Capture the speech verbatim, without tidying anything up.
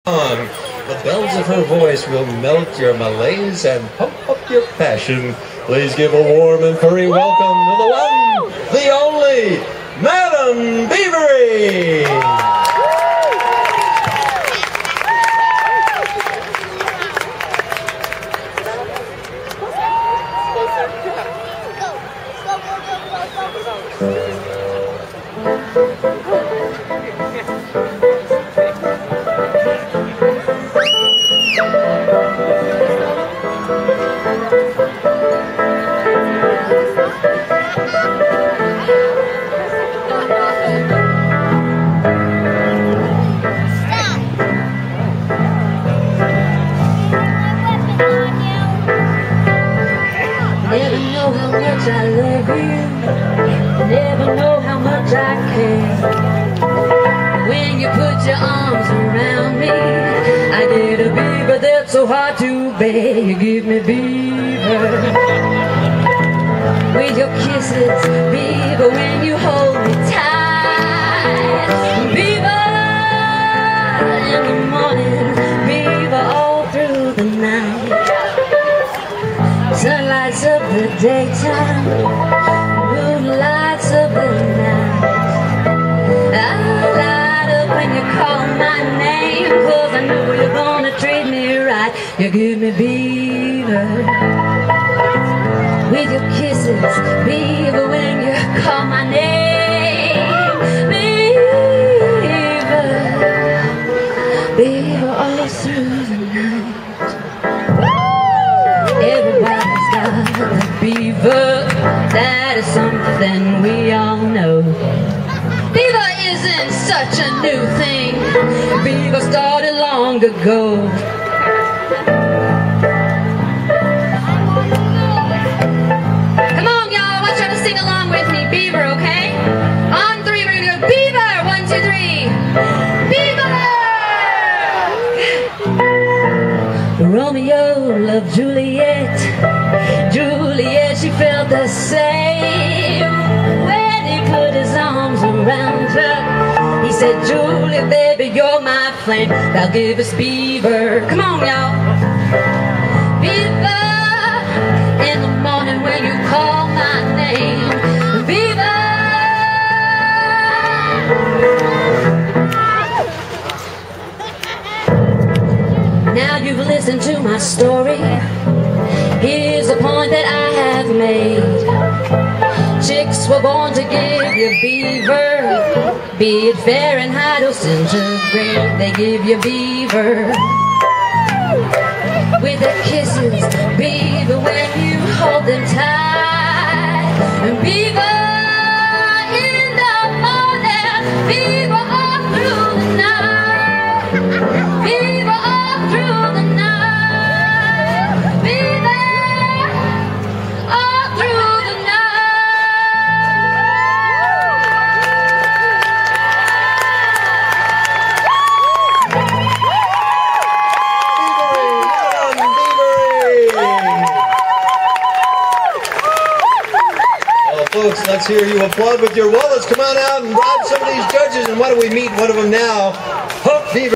The bells of her voice will melt your malaise and pump up your passion. Please give a warm and furry welcome to the one, the only, Madam Beavery! Never know how much I love you. Never know how much I care. When you put your arms around me, I get a beaver that's so hard to bear. You give me beaver with your kisses, beaver when you hold me tight. Beaver in the morning, beaver all through the night. Sun lights up the daytime, moon lights up the night. I light up when you call my name, 'cause I know you're gonna treat me right. You give me beaver with your kisses, beaver when you call my name. Beaver, beaver all through the night. Everybody's got a beaver, that is something we all know. Beaver isn't such a new thing, beaver started long ago. Come on y'all, I want y'all to sing along with me, Beaver, okay? On three, we're gonna go Beaver, one, two, three. Beaver! Romeo loved Juliet. Juliet, she felt the same. When he put his arms around her, he said, Julie, baby, you're my flame. Thou give us beaver. Come on, y'all. Beaver, in the morning when you call my name. Beaver. Now you've listened to my story. Here's the point that I have made. Chicks were born to give you beaver, be it Fahrenheit or centigrade. They give you beaver with their kisses, beaver when you hold them tight. And beaver in the morning, beaver all through the night. Beaver all through the night. Beaver all through the Well, folks, let's hear you applaud with your wallets. Come on out and bribe some of these judges. And why don't we meet one of them now? Hope Beaver.